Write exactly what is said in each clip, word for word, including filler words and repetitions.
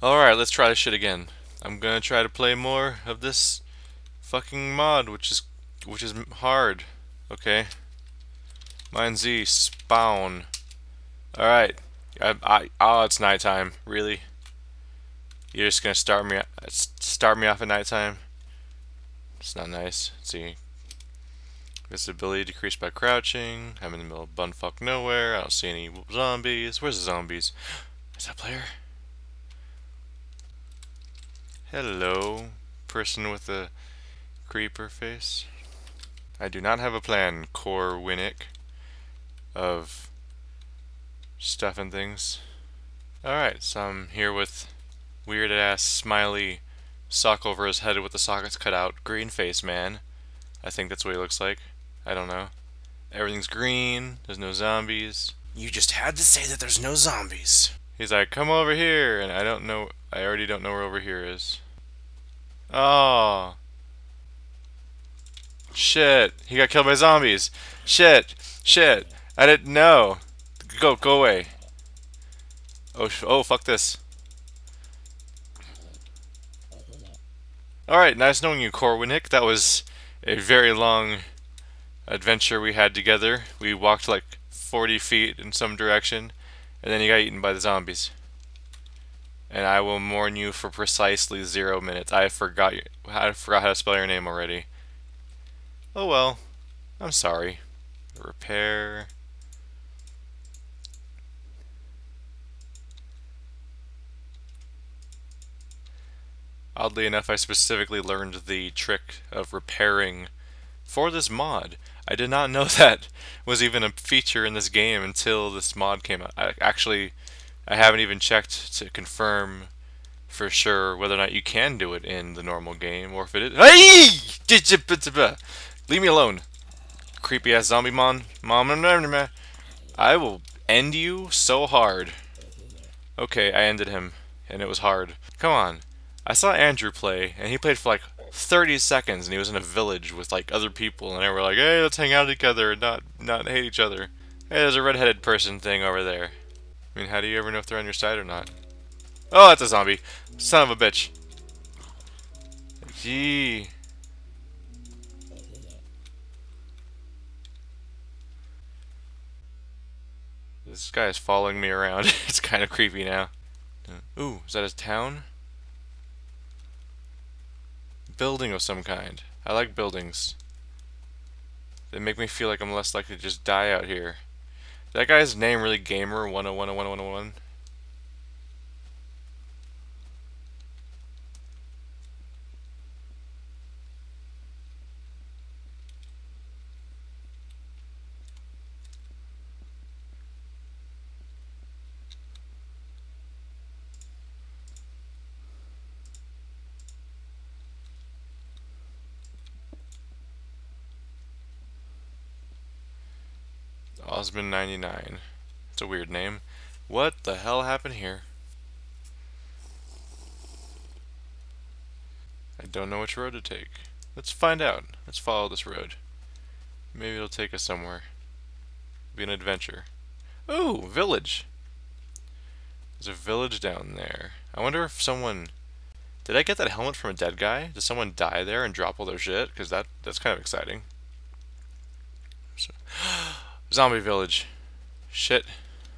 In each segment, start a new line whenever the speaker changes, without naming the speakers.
Alright, let's try this shit again. I'm gonna try to play more of this fucking mod, which is which is hard. Okay. Mine Z spawn. Alright. I, I oh it's nighttime. Really? You're just gonna start me start me off at nighttime? It's not nice. Let's see. Visibility decreased by crouching. I'm in the middle of bumfuck nowhere. I don't see any zombies. Where's the zombies? Is that player? Hello, person with a creeper face. I do not have a plan, Core Winnick, of stuff and things. Alright, so I'm here with weird ass smiley sock over his head with the sockets cut out green face man. I think that's what he looks like. I don't know. Everything's green, there's no zombies.
You just had to say that there's no zombies.
He's like, come over here, and I don't know, I already don't know where over here is. Oh. Shit. He got killed by zombies. Shit. Shit. I didn't know. Go, go away. Oh, oh, fuck this. Alright, nice knowing you, Corwinick. That was a very long adventure we had together. We walked like forty feet in some direction, and then you got eaten by the zombies. And I will mourn you for precisely zero minutes. I forgot you, I forgot how to spell your name already. Oh well. I'm sorry. Repair. Oddly enough, I specifically learned the trick of repairing for this mod. I did not know that was even a feature in this game until this mod came out. I, actually, I haven't even checked to confirm for sure whether or not you can do it in the normal game, or if it is. Hey! Leave me alone, creepy ass zombie mon. Mom, I will end you so hard. Okay, I ended him, and it was hard. Come on. I saw Andrew play, and he played for like thirty seconds, and he was in a village with like other people, and they were like, "Hey, let's hang out together and not not hate each other." Hey, there's a redheaded person thing over there. I mean, how do you ever know if they're on your side or not? Oh, that's a zombie. Son of a bitch. Gee. This guy is following me around. It's kind of creepy now. Ooh, is that his town? Building of some kind. I like buildings. They make me feel like I'm less likely to just die out here. Is that guy's name really Gamer one oh one oh one oh one? Osmond ninety-nine. It's a weird name. What the hell happened here? I don't know which road to take. Let's find out. Let's follow this road. Maybe it'll take us somewhere. Be an adventure. Ooh, village. There's a village down there. I wonder if someone... Did I get that helmet from a dead guy? Did someone die there and drop all their shit? Because that, that's kind of exciting. So, zombie village. Shit.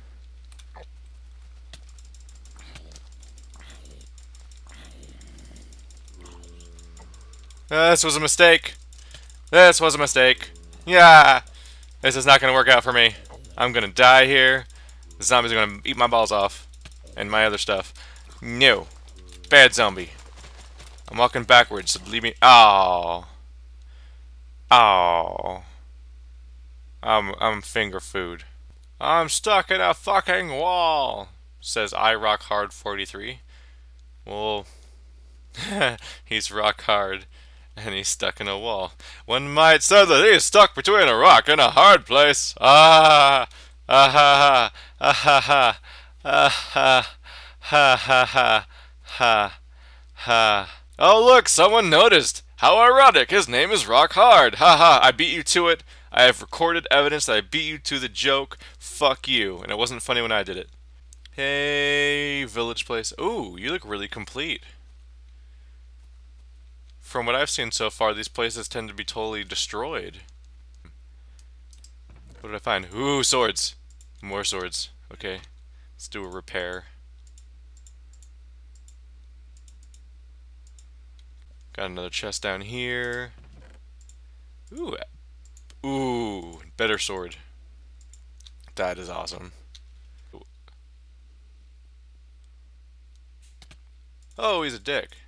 Uh, this was a mistake. This was a mistake. Yeah. This is not going to work out for me. I'm going to die here. The zombies are going to eat my balls off. And my other stuff. No. Bad zombie. I'm walking backwards, so leave me. Oh. Oh. I'm, I'm finger food. I'm stuck in a fucking wall, says I Rock Hard forty-three. Well, he's rock hard, and he's stuck in a wall. One might say that he's stuck between a rock and a hard place. Ah, ah ha ha, ah ha ha, ah ha, ha ha ha, ha ha. Oh look, someone noticed. How ironic, his name is Rock Hard. Ha ha, I beat you to it. I have recorded evidence that I beat you to the joke. Fuck you. And it wasn't funny when I did it. Hey, village place. Ooh, you look really complete. From what I've seen so far, these places tend to be totally destroyed. What did I find? Ooh, swords. More swords. Okay, let's do a repair. Got another chest down here. Ooh. Ooh, better sword. That is awesome. Oh, he's a dick.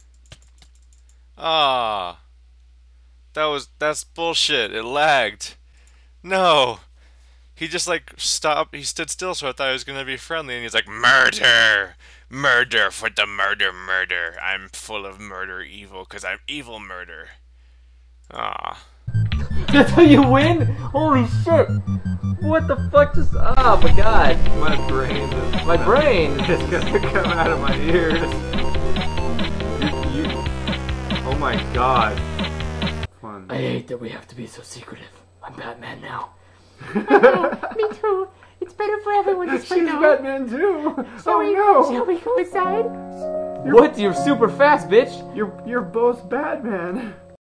Ah. That was, that's bullshit. It lagged. No. He just like stopped, he stood still, so I thought he was gonna be friendly, and he's like, murder! Murder for the murder murder. I'm full of murder evil, cause I'm evil murder. Ah.
That's how you win? Holy shit! What the fuck just... Oh my god.
My brain is...
My brain!
It's gonna come out of my ears. You, you... Oh my god. Fun.
I hate that we have to be so secretive. I'm Batman now.
Me too. It's better for everyone to
She's
find out.
Batman too!
Shall
Oh
we,
no!
Shall we go inside?
What? You're super fast, bitch!
You're, you're both Batman.